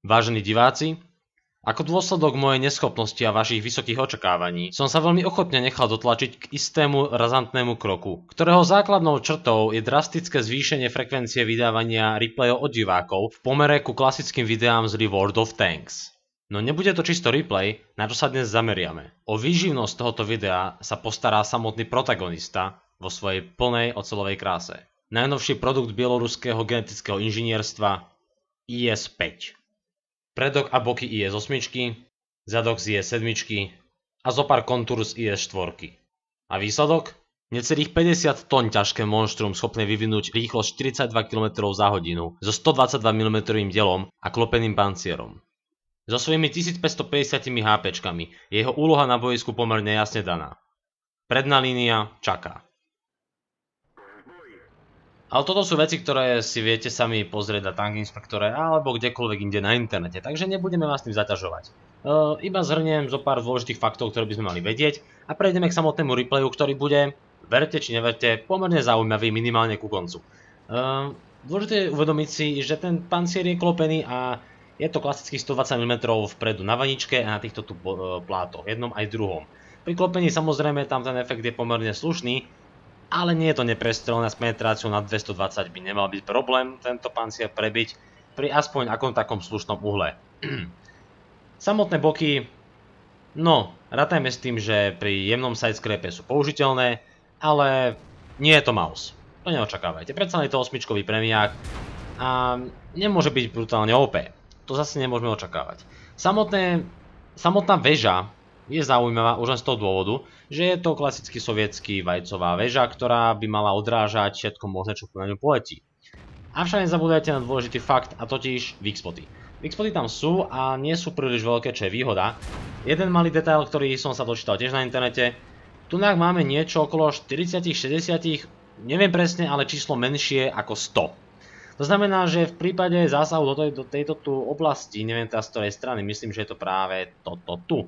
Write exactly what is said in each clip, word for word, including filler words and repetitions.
Vážení diváci, ako dôsledok mojej neschopnosti a vašich vysokých očakávaní som sa veľmi ochotne nechal dotlačiť k istému razantnému kroku, ktorého základnou črtou je drastické zvýšenie frekvencie vydávania replayov od divákov v pomere ku klasickým videám z World of Tanks. No nebude to čisto replay, na čo sa dnes zameriame. O výživnosť tohoto videa sa postará samotný protagonista vo svojej plnej oceľovej kráse. Najnovší produkt bieloruského genetického inžinierstva í es päť. Predok a boky í es osem, zadok z í es sedem a zopár kontúr z í es štyri. A výsledok? Necelých päťdesiat tón ťažké monštrum schopné vyvinúť rýchlosť štyridsaťdva kilometrov za hodinu so stodvadsaťdva milimetrov dielom a klopeným pancierom. So svojimi tisícpäťstopäťdesiat hápečkami je jeho úloha na bojisku pomerne jasne daná. Predná línia čaká. Ale toto sú veci, ktoré si viete sami pozrieť na Tank Inspektore alebo kdekoľvek inde na internete, takže nebudeme vás tým zaťažovať. E, iba zhrniem zo pár dôležitých faktov, ktoré by sme mali vedieť a prejdeme k samotnému replayu, ktorý bude, verte či neverte, pomerne zaujímavý minimálne ku koncu. E, dôležité je uvedomiť si, že ten pancier je klopený a je to klasických stodvadsať milimetrov vpredu na vaničke a na týchto tu plátoch, jednom aj druhom. Pri klopení samozrejme tam ten efekt je pomerne slušný, ale nie je to neprestrelné, s penetráciou na dvestodvadsať by nemal byť problém tento pancier prebiť pri aspoň akom takom slušnom uhle. Samotné boky, no, rátajme s tým, že pri jemnom sidescrape sú použiteľné, ale nie je to mouse. To neočakávajte, predsa je to osmičkový premiák a nemôže byť brutálne ó pé. To zase nemôžeme očakávať. Samotné, samotná väža je zaujímavá už len z toho dôvodu, že je to klasicky sovietský vajcová väža, ktorá by mala odrážať všetko možné, čo na ňu poletí. Avšak nezabúdajte na dôležitý fakt, a totiž weakspoty. Weakspoty tam sú a nie sú príliš veľké, čo je výhoda. Jeden malý detail, ktorý som sa dočítal tiež na internete. Tunak máme niečo okolo štyridsať šesťdesiat, neviem presne, ale číslo menšie ako sto. To znamená, že v prípade zásahu do, tej, do tejto tu oblasti, neviem teraz z ktorej strany, myslím, že je to práve toto tu,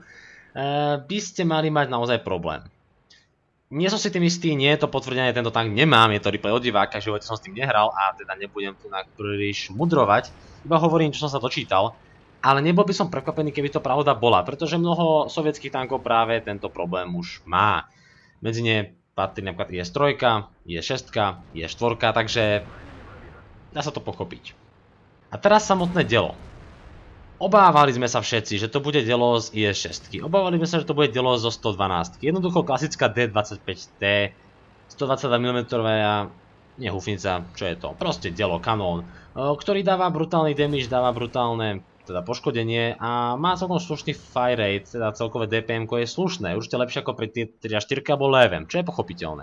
by ste mali mať naozaj problém. Nie som si tým istý, nie je to potvrdené, tento tank nemám, je to replay od diváka, že som s tým nehral a teda nebudem tu príliš mudrovať, iba hovorím, čo som sa dočítal, ale nebol by som prekvapený, keby to pravda bola, pretože mnoho sovietských tankov práve tento problém už má. Medzi ne patrí napríklad í es tri, í es šesť, í es štyri, takže dá sa to pochopiť. A teraz samotné dielo. Obávali sme sa všetci, že to bude dielo z í es šesť. Obávali sme sa, že to bude dielo zo sto dvanásť. Jednoducho klasická dé dvadsaťpäť té, stodvadsaťdva milimetrov, nehúfnica, čo je to? Proste dielo, kanón, ktorý dáva brutálny damage, dáva brutálne teda poškodenie a má celkom slušný fire rate, teda celkové dé pé emko je slušné, určite lepšie ako pri tri štyri alebo Levem, čo je pochopiteľné.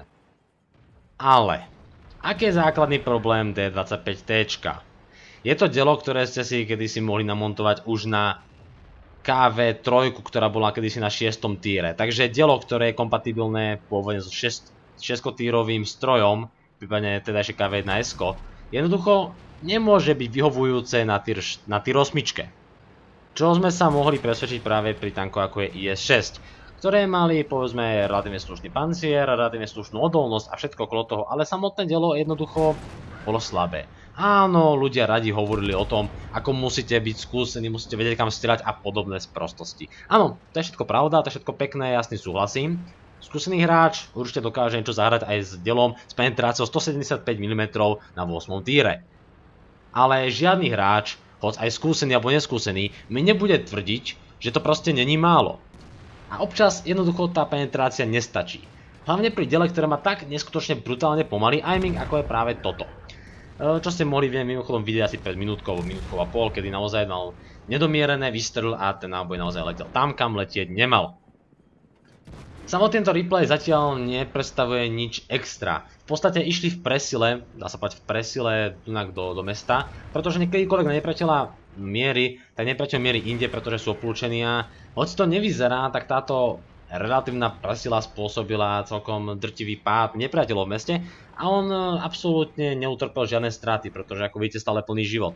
Ale aký je základný problém dé dvadsaťpäť té? Je to dielo, ktoré ste si kedysi mohli namontovať už na ká vé tri, ktorá bola kedysi na šiestom týre. Takže dielo, ktoré je kompatibilné pôvodne so šesťtýrovým strojom, prípadne teda ešte ká vé jedna es, jednoducho nemôže byť vyhovujúce na týr osem. Čo sme sa mohli presvedčiť práve pri tankoch ako je í es šesť, ktoré mali povedzme relatívne slušný pancier, relatívne slušnú odolnosť a všetko okolo toho, ale samotné dielo jednoducho bolo slabé. Áno, ľudia radi hovorili o tom, ako musíte byť skúsení, musíte vedieť kam strieľať a podobné sprostosti. Áno, to je všetko pravda, to je všetko pekné, jasne súhlasím. Skúsený hráč určite dokáže niečo zahrať aj s dielom s penetráciou stosedemdesiatpäť milimetrov na ôsmom týre. Ale žiadny hráč, hoď aj skúsený alebo neskúsený, mi nebude tvrdiť, že to proste není málo. A občas jednoducho tá penetrácia nestačí. Hlavne pri diele, ktoré má tak neskutočne brutálne pomalý aiming, ako je práve toto. Čo ste mohli vidieť mimochodom vidieť asi pred minútkou, minútkou a pol, kedy naozaj mal nedomierené, vystrel a ten náboj naozaj letel tam, kam letieť nemal. Samotný tento replay zatiaľ nepredstavuje nič extra. V podstate išli v presile, dá sa povedať v presile do, do mesta, pretože kedykoľvek na nepriateľa miery, tak nepriateľ mierí inde, pretože sú obklúčení a hoď to nevyzerá, tak táto relatívna presila spôsobila celkom drtivý pád nepriateľov v meste a on absolútne neutrpel žiadne straty, pretože ako vidíte stále plný život.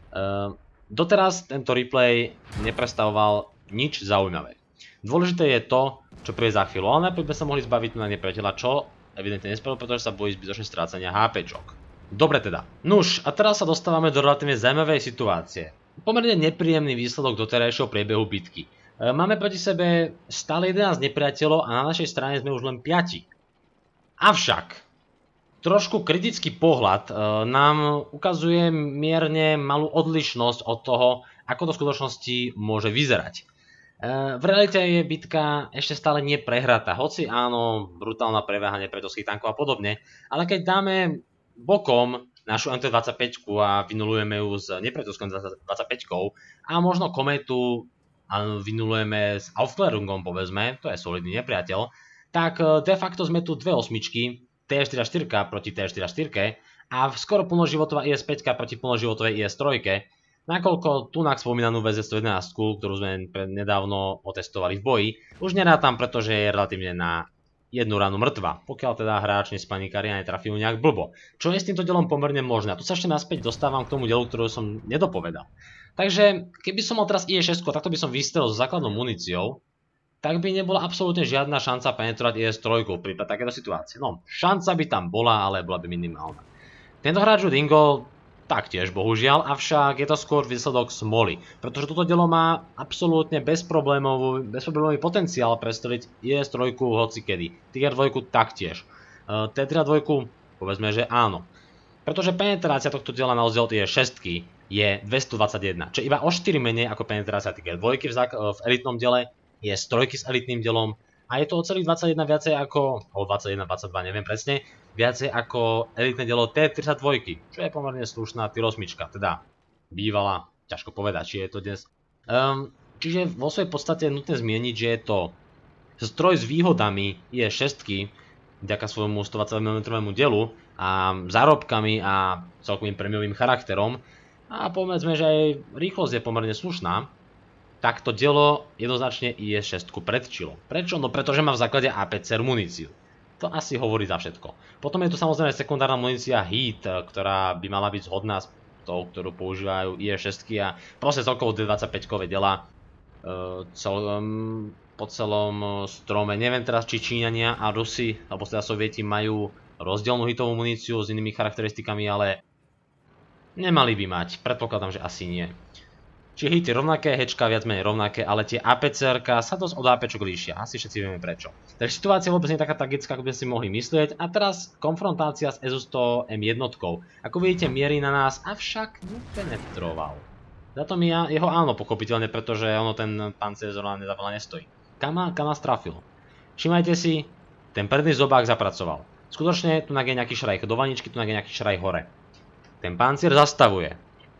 Doteraz tento replay neprestavoval nič zaujímavé. Dôležité je to, čo príde za chvíľu, ale najprv by sa mohli zbaviť na nepriateľa, čo evidentne nespravil, pretože sa bojí zbytočne strácania hápečok. Dobre teda. Nuž, a teraz sa dostávame do relatívne zaujímavej situácie. pomerne nepríjemný výsledok doterajšieho priebehu bitky. Máme proti sebe stále jedenásť nepriateľov a na našej strane sme už len piati. Avšak trošku kritický pohľad nám ukazuje mierne malú odlišnosť od toho, ako to v skutočnosti môže vyzerať. V realite je bitka ešte stále neprehratá, hoci áno, brutálna preváha nepriateľských tankov a podobne, ale keď dáme bokom našu em té dvadsaťpäť a vynulujeme ju s nepriateľskou dvadsaťpäť a možno kométu vynulujeme s Aufklärungom, povedzme, to je solidný nepriateľ, tak de facto sme tu dve osmičky, té štyridsaťštyri proti té štyridsaťštyri a skoro plnoživotová í es päť proti plnoživotovej í es tri, nakoľko tunak spomínanú vé zet sto jedenásť, ktorú sme nedávno otestovali v boji, už nerátam, pretože je relatívne na jednu ranu mŕtva, pokiaľ teda hráč nespanikári a netrafí ju nejak blbo. Čo je s týmto dielom pomerne možné. A tu sa ešte naspäť dostávam k tomu dielu, ktorú som nedopovedal. Takže keby som mal teraz í es šesť, takto by som vystrelil so základnou muníciou, tak by nebola absolútne žiadna šanca penetrovať í es tri v prípade takéto situácie. No, šanca by tam bola, ale bola by minimálna. Tento hráč Dingo taktiež bohužiaľ, avšak je to skôr výsledok smoly, pretože toto dielo má absolútne bezproblémový, bezproblémový potenciál prestreliť í es tri hocikedy. Tiger dva taktiež. té tridsaťdva povedzme, že áno. Pretože penetrácia tohto diela na rozdiel od í es šesť je dvestodvadsaťjeden, čo je iba o štyri menej ako penetrácia Tiger dva v, v elitnom diele, í es tri s elitným dielom a je to o celých dvadsaťjeden viacej ako, o dvadsaťjeden dvadsaťdva, neviem presne, viacej ako elitné dielo té tridsaťdva, čo je pomerne slušná Tier osem, teda bývala, ťažko povedať, či je to dnes. Um, čiže vo svojej podstate je nutné zmieniť, že je to stroj s výhodami í es šesť vďaka svojmu stodvadsať milimetrov dielu a zárobkami a celkovým prémiovým charakterom a povedzme, že aj rýchlosť je pomerne slušná, tak to dielo jednoznačne í es šesť predčilo. Prečo? No pretože má v základe á pé cé muníciu. To asi hovorí za všetko. Potom je tu samozrejme sekundárna munícia Heat, ktorá by mala byť zhodná s tou, ktorú používajú í es šesť a proste celkovo dé dvadsaťpäťkové diela po celom strome. Neviem teraz, či Číňania a Rusi, alebo teda Sovieti majú rozdielnú hitovú muníciu s inými charakteristikami, ale nemali by mať. Predpokladám, že asi nie. Čiže hity rovnaké, hečka viac menej rovnaké, ale tie á pé cé-rka sa dosť od á péčok líšia. Asi všetci vieme prečo. Takže situácia vôbec nie je taká tragická, ako by ste si mohli myslieť. A teraz konfrontácia s é zet sto em jedna. Ako vidíte, mierí na nás, avšak nepenetroval. Za to mi ja, jeho áno, pochopiteľne, pretože ono ten pancier zrovna nedávala nestojí. Kam nás trafil? Všimajte si, ten predný zobák zapracoval. Skutočne, tu je nejaký šraj do vaničky, tu je nejaký šraj hore. Ten pancier zastavuje.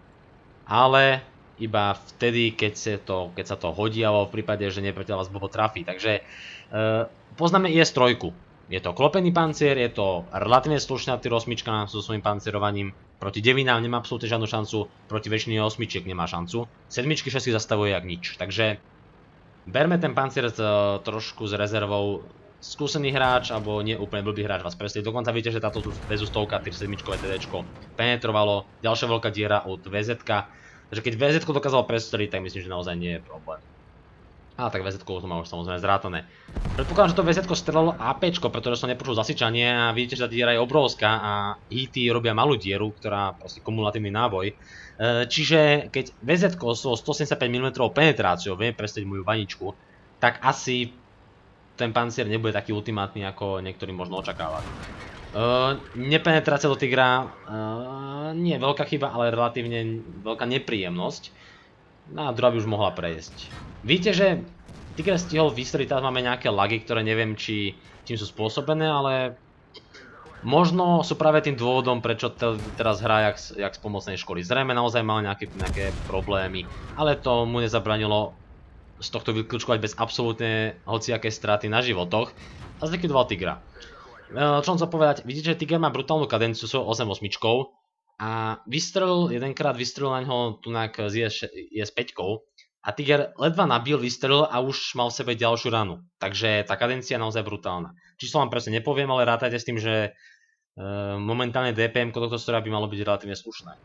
Ale iba vtedy, keď sa to, keď sa to hodí, alebo v prípade, že nepriateľ vás blbo trafí. Takže e, poznáme í es tri. Je to klopený pancier, je to relatívne slušná Tier osem so svojím pancierovaním. Proti devinám nemá absolútne žiadnu šancu, proti väčšine osmičiek nemá šancu. Sedmičky šesť zastavuje jak nič. Takže berme ten pancier s, trošku s rezervou. Skúsený hráč, alebo nie úplne blbý hráč vás preslí. Dokonca vidíte, že táto vé zet stovka, Tier sedem té déčko penetrovalo. Ďalšia veľká diera od vé zetka. Takže keď vé zetko dokázal prestreliť, tak myslím, že naozaj nie je problém. Ale tak vé zetko to má už samozrejme zrátané. Predpokladám, že to vé zetko strelalo á péčko, pretože som nepočul zasičanie a vidíte, že tá diera je obrovská a hity robia malú dieru, ktorá proste kumulatívny náboj. Čiže keď vé zetko so stosedemdesiatpäť milimetrov penetráciou vie prestreliť moju vaničku, tak asi ten pancier nebude taký ultimátny, ako niektorí možno očakávali. Uh, nepenetrácia do Tigra, uh, nie je veľká chyba, ale relatívne veľká nepríjemnosť. No a druhá by už mohla prejsť. Víte, že Tiger stihol vystreliť, teraz máme nejaké lagy, ktoré neviem, či tým sú spôsobené, ale možno sú práve tým dôvodom, prečo teraz hrá jak, jak z pomocnej školy. Zrejme naozaj mal nejaké, nejaké problémy, ale to mu nezabranilo z tohto vyklúčkovať bez absolútne hociakej straty na životoch a zlikvidoval Tigra. Čo som chcel povedať, vidíte, že Tiger má brutálnu kadenciu svojou osem osem a vystrelil, jedenkrát vystrelil na ňo tunak z í es päť a Tiger ledva nabil, vystrelil a už mal v sebe ďalšiu ranu. Takže tá kadencia je naozaj brutálna. Číslo vám presne nepoviem, ale rátajte s tým, že e, momentálne dé pé em tohto stroja by malo byť relatívne slušné.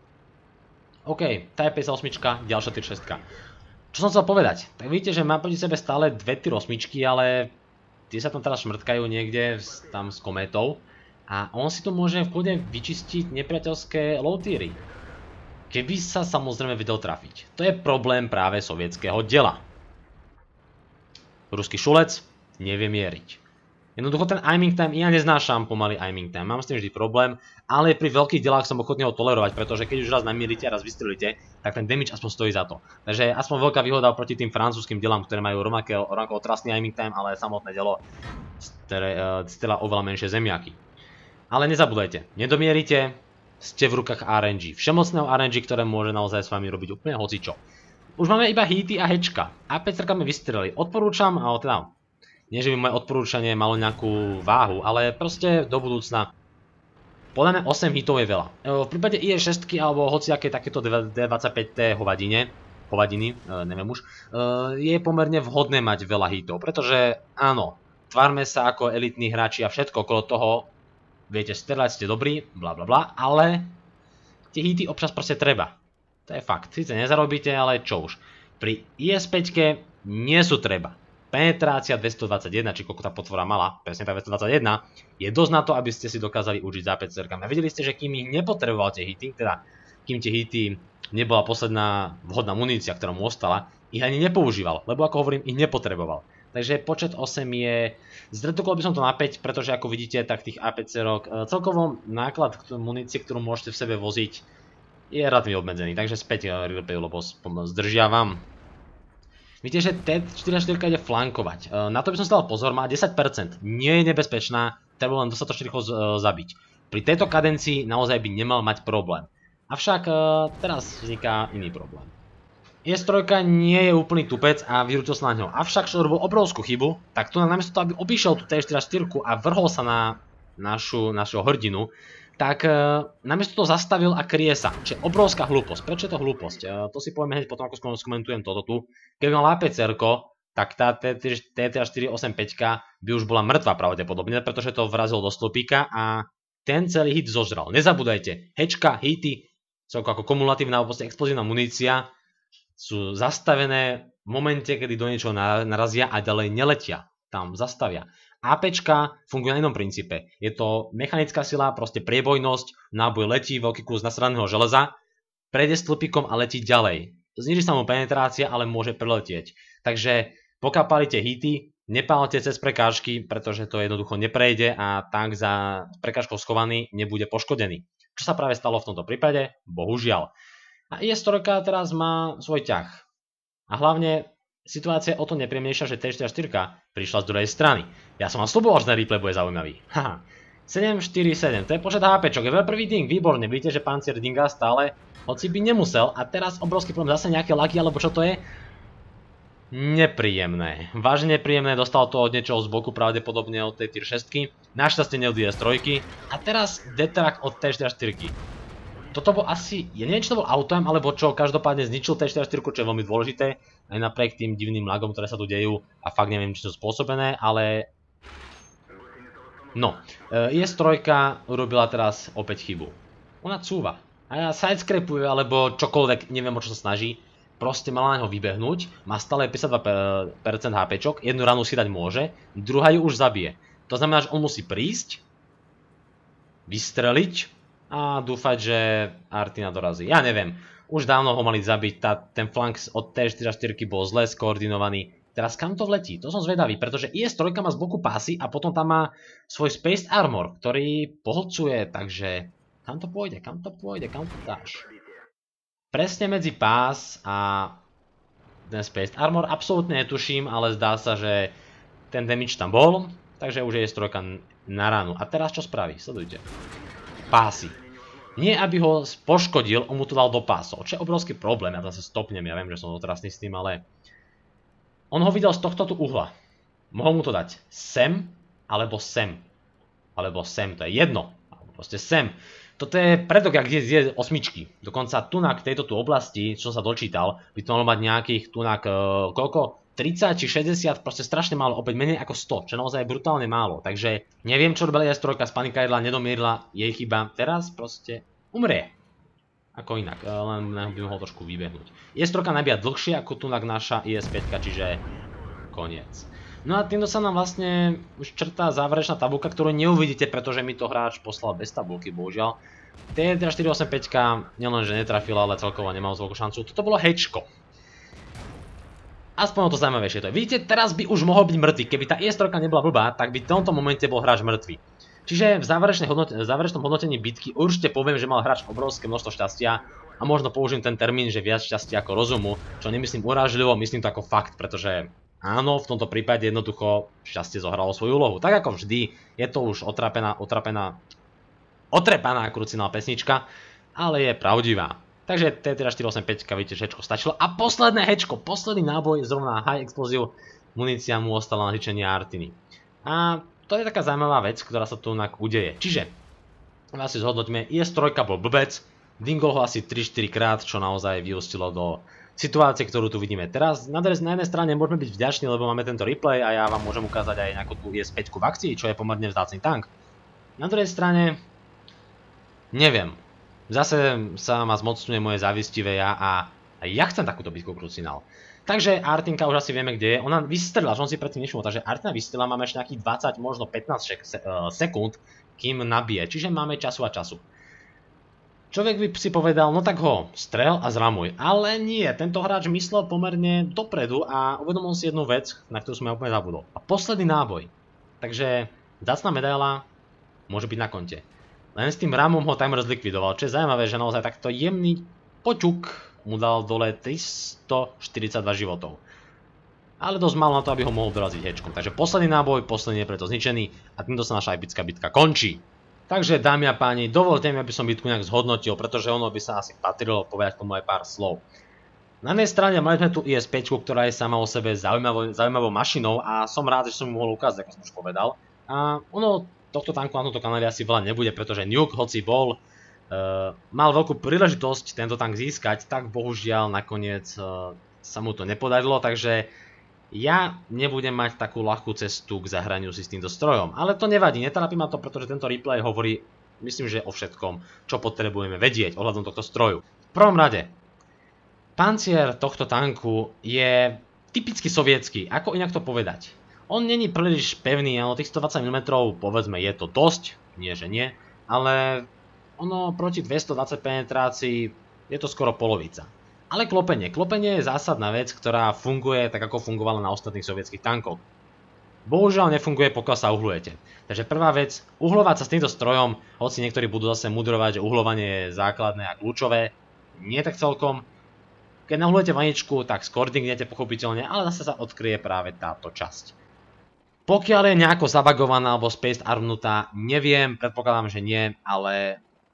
OK, tá je päťdesiatosem, ďalšia Tier šesť. Čo som chcel povedať? Tak vidíte, že má proti sebe stále dve Tier osem, ale tie sa tam teraz šmrtkajú niekde tam s kométou a on si tu môže v kľude vyčistiť nepriateľské low tiery. keby sa samozrejme vedel trafiť. To je problém práve sovietskeho diela. Ruský šulec nevie mieriť. Jednoducho ten aiming time, ja neznášam pomaly aiming time, mám s tým vždy problém, ale pri veľkých delách som ochotný ho tolerovať, pretože keď už raz namierite a raz vystrelíte, tak ten damage aspoň stojí za to. Takže aspoň veľká výhoda oproti tým francúzským delám, ktoré majú rovnako otrasný aiming time, ale samotné delo strieľa oveľa menšie zemiaky. Ale nezabúdajte, nedomierite, ste v rukách er en gé, všemocného er en gé, ktoré môže naozaj s vami robiť úplne hocičo. Už máme iba hity a hečka, á päť mi vystrelili, odporúčam, ale teda nie, že by moje odporúčanie malo nejakú váhu, ale proste do budúcna podľa mňa osem hitov je veľa. V prípade í es šesť alebo hociaké takéto dé dvadsaťpäť té hovadine, hovadiny, neviem už, je pomerne vhodné mať veľa hitov, pretože áno, tvárme sa ako elitní hráči a všetko okolo toho, viete, strieľať ste dobrí, bla bla bla, ale tie hity občas proste treba. To je fakt, síce nezarobíte, ale čo už. Pri í es päť nie sú treba. Penetrácia dvestodvadsaťjeden, či koľko tá potvora mala, presne tá dvestodvadsaťjeden, je dosť na to, aby ste si dokázali užiť za á päť cé. A videli ste, že kým ich nepotreboval tie hity, teda kým tie hity nebola posledná vhodná munícia, ktorá mu ostala, ich ani nepoužíval, lebo ako hovorím, ich nepotreboval. Takže počet osem je, zredukoval by som to na päť, pretože ako vidíte, tak tých á päť cé celkovo náklad munície, ktorú môžete v sebe voziť, je relatívne obmedzený, takže späť reloadujú, lebo zdržiavam. Vidíte, že té štyridsaťštyri ide flankovať. Na to by som si dal pozor, má desať percent. Nie je nebezpečná, treba len dostatočne rýchlo zabiť. Pri tejto kadencii naozaj by nemal mať problém. Avšak teraz vzniká iný problém. í es tri nie je úplný tupec a vyrútil sa na ňo. Avšak čo robil obrovskú chybu, tak tu namiesto toho, aby obišiel tú té štyridsaťštyri a vrhol sa na našu, našeho hrdinu, tak namiesto toho zastavil a kryje sa. Čiže obrovská hlúposť. Prečo je to hlúposť? To si povieme hneď potom, ako skomentujem toto tu. Keby mal á päť cé, tak tá té štyri osemdesiatpäť by už bola mŕtva pravdepodobne, pretože to vrazil do stĺpika a ten celý hit zožral. Nezabúdajte, hečka, hity, sú ako kumulatívna alebo explozívna munícia, sú zastavené v momente, kedy do niečoho narazia a ďalej neletia. Tam zastavia. APčka funguje na inom princípe. Je to mechanická sila, proste priebojnosť, náboj letí, veľký kus nasraného železa, prejde stĺpikom a letí ďalej. Zniží sa mu penetrácia, ale môže preletieť. Takže pokiaľ pálite hity, nepálte cez prekážky, pretože to jednoducho neprejde a tank za prekážkou schovaný nebude poškodený. Čo sa práve stalo v tomto prípade? Bohužiaľ. A í es tri teraz má svoj ťah. A hlavne situácia je o to nepríjemnejšia, že té štyridsaťštyri prišla z druhej strany. Ja som vám sluboval, že ten replay bude zaujímavý. Haha. sedem štyri sedem, to je počet hápečok, je prvý ding, výborne, vidíte, že pancier dinga stále, hoci by nemusel. A teraz obrovský problém, zase nejaké lagy, alebo čo to je? Nepríjemné. Vážne nepríjemné, dostal to od niečoho z boku, pravdepodobne od tej tier šesť. Našťastie ne od í es tri. A teraz detrak od té štyridsaťštyri. Toto bol asi, ja neviem, či to bol autoaim, alebo čo, každopádne zničil té štyridsaťštyri, čo je veľmi dôležité, aj napriek tým divným lagom, ktoré sa tu dejú, a fakt neviem, či sú spôsobené, ale no, í es tri urobila teraz opäť chybu. Ona cúva. A ja sidescrapuje, alebo čokoľvek, neviem, o čo sa snaží. Proste mala na ňo vybehnúť, má stále päťdesiatdva percent hápečok, jednu ranu si dať môže, druhá ju už zabije. To znamená, že on musí prísť, vystreliť a dúfať, že Artina dorazí. Ja neviem, už dávno ho mali zabiť, tá, ten flank od té štyridsaťštyri bol zle skoordinovaný. Teraz kam to vletí? To som zvedavý, pretože í es tri má z boku pásy a potom tam má svoj Spaced Armor, ktorý pohlcuje, takže kam to pôjde, kam to pôjde, kam to dáš? Presne medzi pás a ten Spaced Armor absolútne netuším, ale zdá sa, že ten damage tam bol, takže už je í es tri na ránu. A teraz čo spraví? Sledujte. Pásy. Nie, aby ho poškodil, on mu to dal do pásov, čo je obrovský problém, ja zase stopnem, ja viem, že som otrasný s tým, ale on ho videl z tohto tu uhla. Mohol mu to dať sem, alebo sem. Alebo sem, to je jedno. Alebo proste sem. Toto je predok, jak je osmičky. Dokonca tunak tejto tu oblasti, čo som sa dočítal, by to malo mať nejakých tunak, uh, koľko? tridsať či šesťdesiat, proste strašne málo, opäť menej ako sto, čo naozaj je brutálne málo. Takže neviem, čo robila í es tri, spanikajila, nedomierila, jej chyba. Teraz proste umrie. Ako inak, len by mohol trošku vybehnúť. í es tri nabíja dlhšie ako tunak naša í es päť, čiže koniec. No a týmto sa nám vlastne už črtá záverečná tabulka, ktorú neuvidíte, pretože mi to hráč poslal bez tabulky, bohužiaľ. T jedna štyri osem päť nielenže netrafila, ale celkovo nemal veľkú šancu. Toto bolo hečko. Aspoň o to zaujímavejšie to je. Vidíte, teraz by už mohol byť mŕtvy. Keby tá I S tri nebola blbá, tak by v tomto momente bol hráč mŕtvy. Čiže v záverečnom hodnotení bitky určite poviem, že mal hráč obrovské množstvo šťastia a možno použijem ten termín, že viac šťastia ako rozumu, čo nemyslím urážlivo, myslím to ako fakt, pretože áno, v tomto prípade jednoducho šťastie zohralo svoju úlohu. Tak ako vždy, je to už otrapená, otrapená, otrepaná krucinálna pesnička, ale je pravdivá. Takže T jedna štyri osem päť, vidíte, že hečko stačilo. A posledné hečko, posledný náboj, zrovna high explosive, munícia mu ostala na žičenie Artiny. A to je taká zaujímavá vec, ktorá sa tu inak udeje. Čiže, asi zhodnoťme, I S tri bol blbec, dingol ho asi tri štyri krát, čo naozaj vyústilo do situácie, ktorú tu vidíme teraz. Na jednej strane môžeme byť vďační, lebo máme tento replay a ja vám môžem ukázať aj nejakú tú I S päť v akcii, čo je pomerne vzácny tank. Na druhej strane, neviem. Zase sa ma zmocňuje moje závistivé ja a ja chcem takúto bitku krucinál. Takže Artinka už asi vieme, kde je. Ona vystrelila, že on si predtým nevšimol, takže Artina vystrelila, máme ešte nejakých dvadsať, možno pätnásť sekúnd, kým nabije. Čiže máme času a času. Človek by si povedal, no tak ho strel a zramuj. Ale nie, tento hráč myslel pomerne dopredu a uvedomil si jednu vec, na ktorú som ja úplne zabudol. A posledný náboj. Takže vzácna medaila môže byť na konte. Len s tým ramom ho timer zlikvidoval, čo je zaujímavé, že naozaj takto jemný počuk mu dal dole tristoštyridsaťdva životov. Ale dosť málo na to, aby ho mohol doraziť hečkom. Takže posledný náboj, posledný je preto zničený a týmto sa naša epická bitka končí. Takže dámy a páni, dovolte mi, aby som bitku nejak zhodnotil, pretože ono by sa asi patrilo povedať k tomu aj pár slov. Na jednej strane mali sme tu I S päť, ktorá je sama o sebe zaujímavou, zaujímavou mašinou a som rád, že som mu mohol ukázať, ako som už povedal. A ono tohto tanku na tomto kanáli asi veľa nebude, pretože Nuke, hoci bol, uh, mal veľkú príležitosť tento tank získať, tak bohužiaľ nakoniec uh, sa mu to nepodarilo, takže ja nebudem mať takú ľahkú cestu k zahraniu si s týmto strojom. Ale to nevadí, netrápi ma to, pretože tento replay hovorí, myslím, že o všetkom, čo potrebujeme vedieť ohľadom tohto stroju. V prvom rade, pancier tohto tanku je typicky sovietsky, ako inak to povedať. On není príliš pevný, ale tých stodvadsať milimetrov, povedzme, je to dosť, nie že nie, ale ono proti dvestodvadsať penetrácií je to skoro polovica. Ale klopenie. Klopenie je zásadná vec, ktorá funguje tak, ako fungovala na ostatných sovietských tankoch. Bohužiaľ nefunguje, pokiaľ sa uhlujete. Takže prvá vec, uhlovať sa s týmto strojom, hoci niektorí budú zase mudrovať, že uhlovanie je základné a kľúčové, nie tak celkom. Keď nahlujete vaničku, tak skoordignete pochopiteľne, ale zase sa odkryje práve táto časť. Pokiaľ je nejako zabagovaná alebo spaced armnutá, neviem, predpokladám, že nie, ale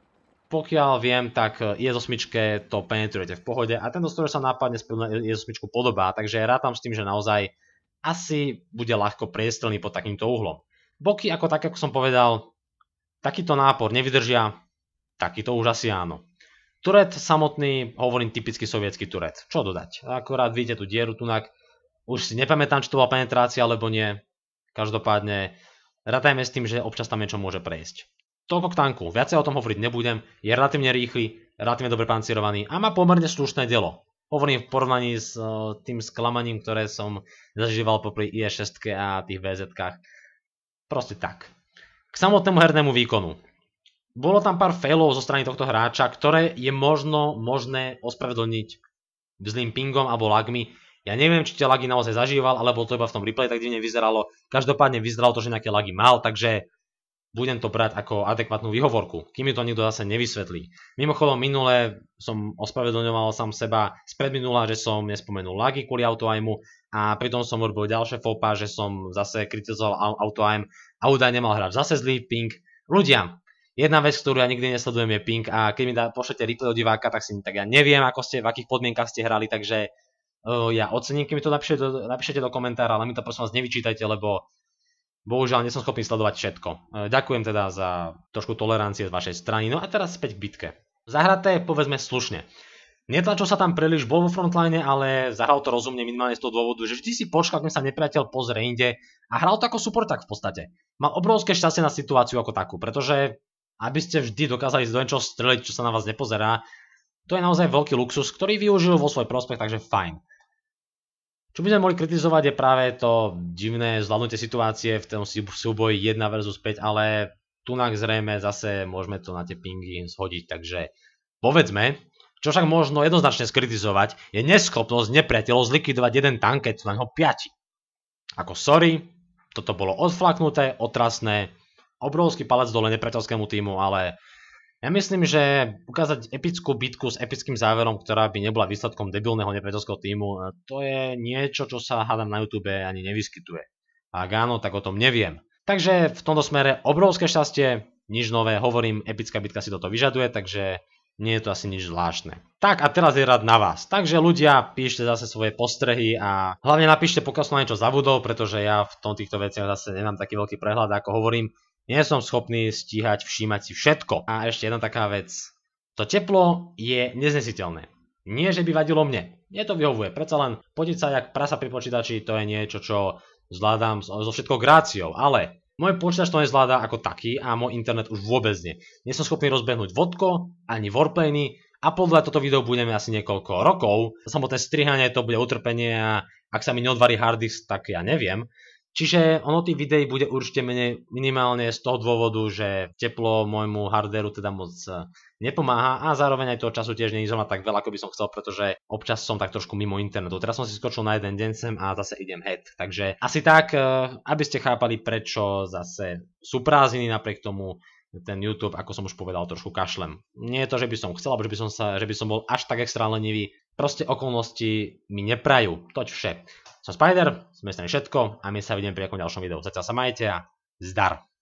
pokiaľ viem, tak I S osem to penetrujete v pohode a tento stroj sa nápadne na I S osem podobá, takže rátam s tým, že naozaj asi bude ľahko priestrelný pod takýmto uhlom. Boky, ako tak, ako som povedal, takýto nápor nevydržia, takýto už asi áno. Turet samotný, hovorím typicky sovietský turet. Čo dodať? Akorát vidíte tú dieru tunak, už si nepamätám, či to bola penetrácia alebo nie. Každopádne, rátajme s tým, že občas tam niečo môže prejsť. Toľko k tanku, viacej o tom hovoriť nebudem, je relatívne rýchly, relatívne dobre pancierovaný a má pomerne slušné dielo. Hovorím v porovnaní s uh, tým sklamaním, ktoré som zažíval popri I S šesť a tých vé zetkách. Proste tak. K samotnému hernému výkonu. Bolo tam pár failov zo strany tohto hráča, ktoré je možno možné ospravedlniť zlým pingom alebo lagmi. Ja neviem, či tie lagy naozaj zažíval, alebo to iba v tom replay tak divne vyzeralo. Každopádne vyzeralo to, že nejaké lagy mal, takže budem to brať ako adekvátnu výhovorku, kým mi to nikto zase nevysvetlí. Mimochodom, minule som ospravedlňoval sám seba spredminula, že som nespomenul lagy kvôli autoaimu a pritom som urobil ďalšie fópa, že som zase kritizoval autoaim a údaj nemal hráč zase zlý ping. Ľudia, jedna vec, ktorú ja nikdy nesledujem, je ping a keď mi dá, pošlete replay od diváka, tak, si, tak ja neviem, ako ste, v akých podmienkach ste hrali, takže Uh, ja ocením, keď mi to napíšete do, napíšete do komentára, ale mi to prosím vás nevyčítajte, lebo bohužiaľ nie som schopný sledovať všetko. Uh, ďakujem teda za trošku tolerancie z vašej strany. No a teraz späť k bitke. Zahraté, povedzme, slušne. Netlačil sa tam príliš, bol vo frontline, ale zahral to rozumne minimálne z toho dôvodu, že vždy si počkal, kým sa nepriateľ pozrie inde a hral to ako supporták v podstate. Mal obrovské šťastie na situáciu ako takú, pretože aby ste vždy dokázali do niečoho streliť, čo sa na vás nepozerá, to je naozaj veľký luxus, ktorý využil vo svoj prospech, takže fajn. Čo by sme mohli kritizovať je práve to divné zvládnutie situácie v tom súboji jeden versus päť, ale tunak zrejme zase môžeme to na tie pingy zhodiť, takže povedzme, čo však možno jednoznačne skritizovať, je neschopnosť nepriateľov zlikvidovať jeden tank, keď sú na ňo piati. Ako sorry, toto bolo odflaknuté, otrasné, obrovský palec dole nepriateľskému týmu, ale ja myslím, že ukázať epickú bitku s epickým záverom, ktorá by nebola výsledkom debilného nepriateľského týmu, to je niečo, čo sa hádam na YouTube ani nevyskytuje. A ak áno, tak o tom neviem. Takže v tomto smere obrovské šťastie, nič nové, hovorím, epická bitka si toto vyžaduje, takže nie je to asi nič zvláštne. Tak a teraz je rád na vás. Takže ľudia, píšte zase svoje postrehy a hlavne napíšte, pokiaľ som na niečo zabudol, pretože ja v tom týchto veciach zase nemám taký veľký prehľad, ako hovorím. Nie som schopný stíhať, všímať si všetko. A ešte jedna taká vec. To teplo je neznesiteľné. Nie, že by vadilo mne. Mne to vyhovuje. Predsa len podiť sa jak prasa pri počítači, to je niečo, čo zvládam so všetkou gráciou. Ale môj počítač to nezvláda ako taký a môj internet už vôbec nie. Nie som schopný rozbehnúť vodko, ani warplany a podľa toto video budeme asi niekoľko rokov. Samotné strihanie to bude utrpenie a ak sa mi neodvarí harddisk, tak ja neviem. Čiže ono tých videí bude určite menej minimálne z toho dôvodu, že teplo môjmu hardwareu teda moc nepomáha a zároveň aj toho času tiež nie je tak veľa, ako by som chcel, pretože občas som tak trošku mimo internetu. Teraz som si skočil na jeden deň sem a zase idem head. Takže asi tak, aby ste chápali, prečo zase sú prázdniny, napriek tomu ten YouTube, ako som už povedal, trošku kašlem. Nie je to, že by som chcel, alebo že by som, sa, že by som bol až tak extra lenivý. Proste okolnosti mi neprajú. Toť vše. Som Spider, sme strane všetko a my sa vidíme pri nejakom ďalšom videu. Zatiaľ sa majte a zdar.